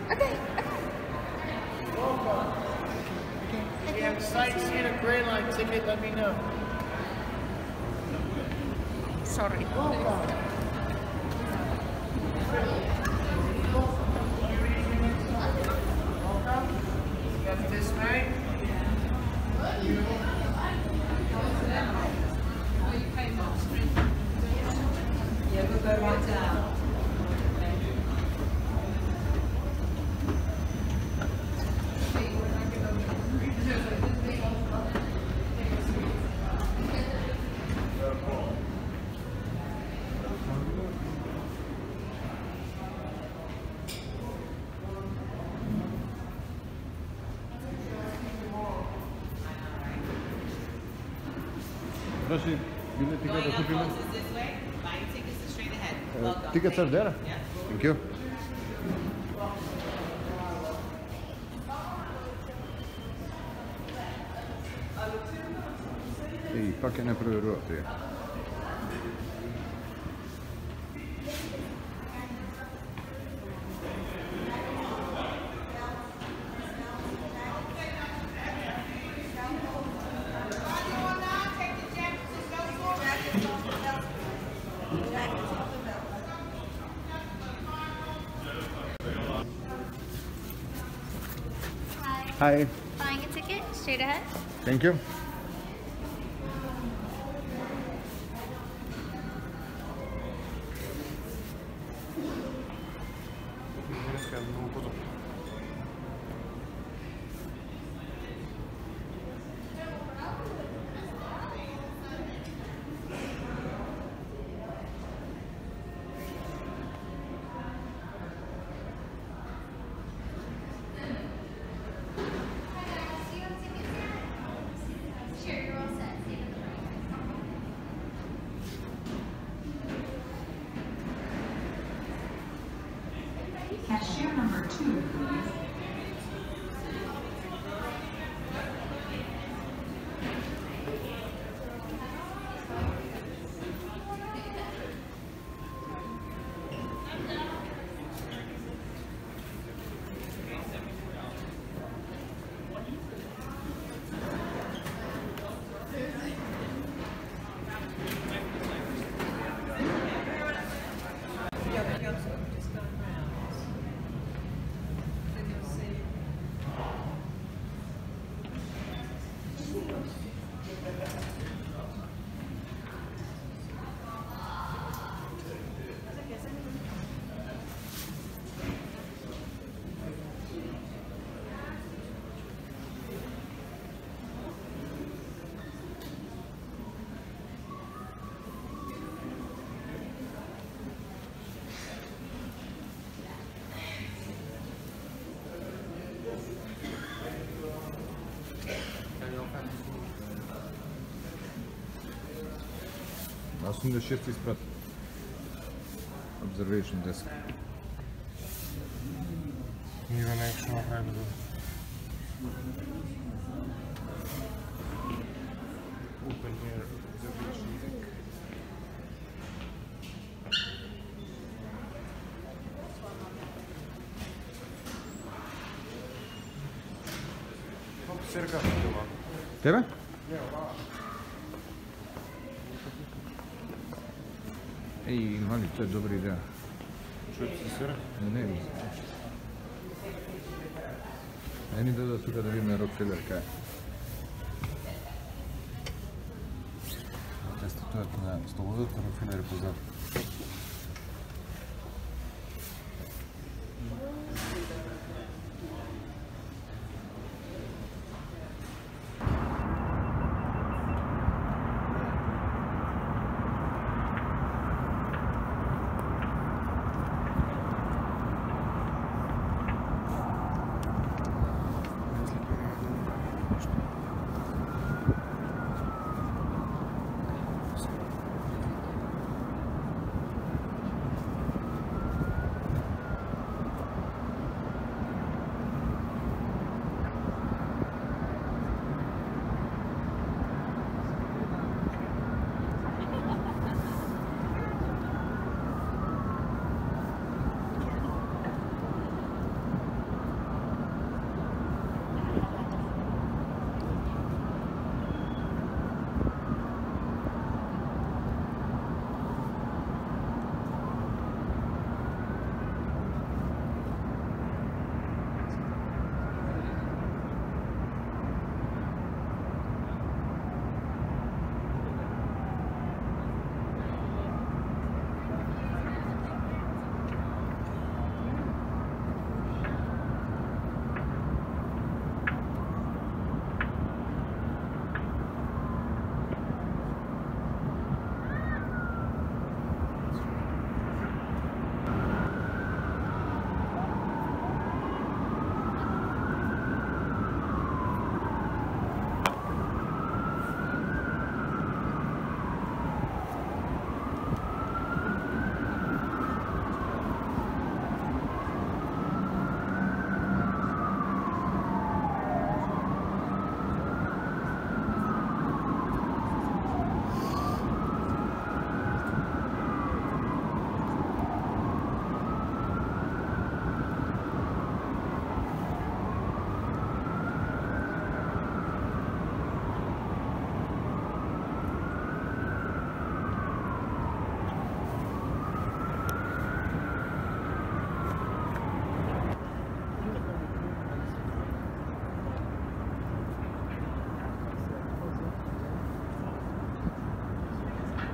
Okay. Welcome. If you have a sightseeing or Gray Line ticket, let me know. Sorry. Welcome. You got this way. Yeah, we'll go right down. Proszę, bilet ticket da kupimo. Tickets are there? Thank you. I ipak je neproverovati. Hi. Buying a ticket, straight ahead. Thank you. Cashier number 2, please. Аз съм на 6 изпрат. Observation desk. Нива не ще направим да. Open here, observation deck. Колко се ръка това? Тебе? Ej, Mali, to je dobra ideja. Čujete se svira? Ne, ne. Eni da tukaj da vidim Rockefeller kaj. Те стоят на столовата, Рокфелер е позад.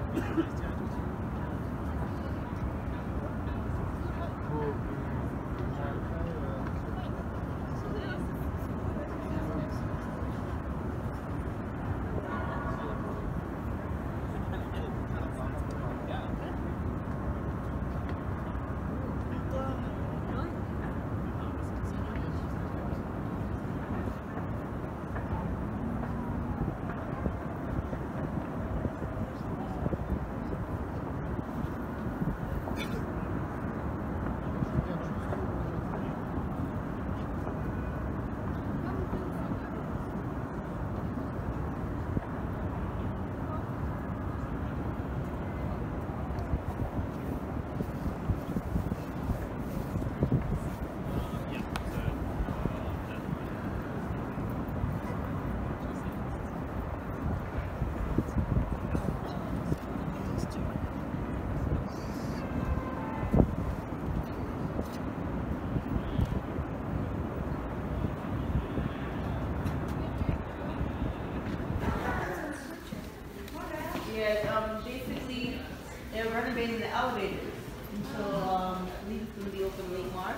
Basically, they're renovating the elevators. So, I believe it's going to be open late March.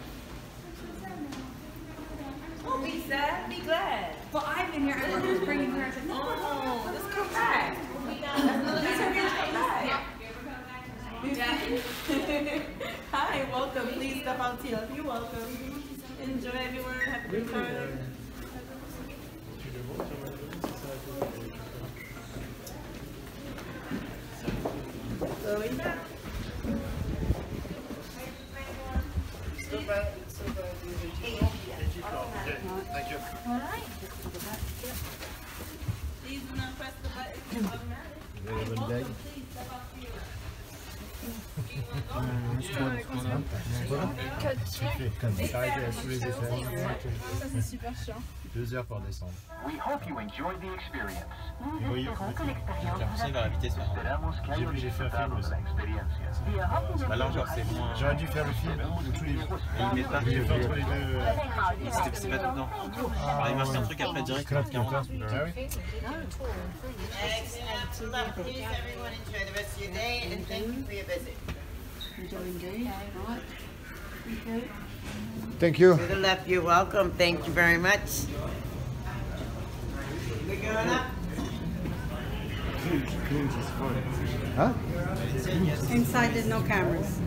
Don't be sad, be glad. Well, I've been here. I thought I was bringing her. I said, no, Oh, let's come back. That's another reason we come back. Hi, welcome. Please step out here. You're welcome. Enjoy everyone. Have a good time. Going back. Still bad. Thank you. All right. Please do not press the button. It's automatic. Welcome. Please step out here. C'est super chiant. 2 heures pour descendre. We hope you enjoyed the experience. Oui, j'ai fait un film aussi. Bah là, genre, c'est moins. J'aurais dû faire le film de tous les jours. Et ils mettent pas. J'ai fait entre les deux. C'est pas tout le temps. Il marque un truc après direct. Ah oui. Excellent. Please, everyone, enjoy the rest of your day and thank you for your visit. Thank you. To the left, you're welcome. Thank you very much. We're going up. Huh? Inside, there's no cameras.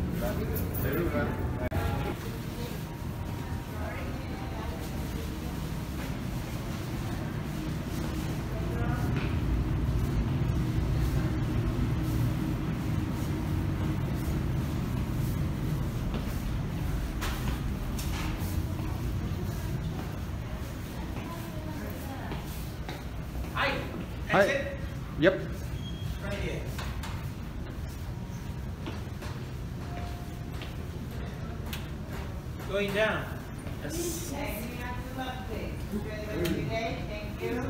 Hi. Yep. Right here. Going down. Yes. Thank you.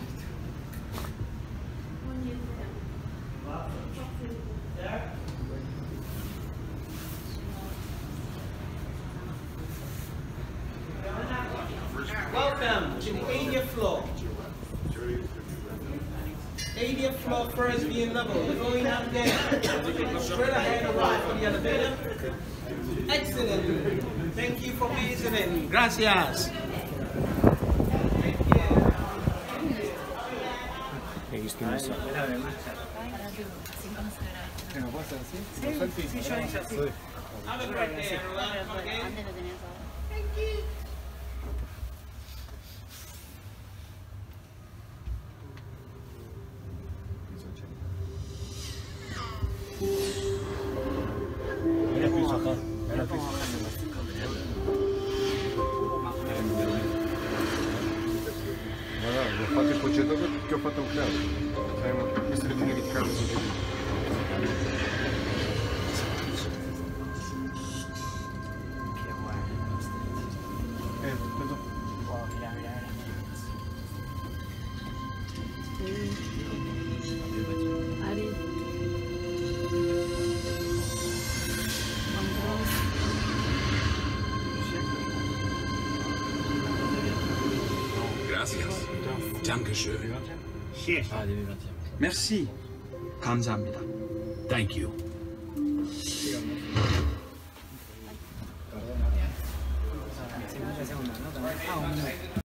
Welcome to the 80th floor. 80th floor, first being level. We're going up there. Straight ahead and right for the elevator. Excellent. Thank you for visiting. Gracias. Have a great day, everyone. Okay. Thank you. Guarda, ho fatto il concetto che ho fatto un club. Queste le linee di cambio. Gracias. Dankeschön. Merci. 감사합니다. Thank you.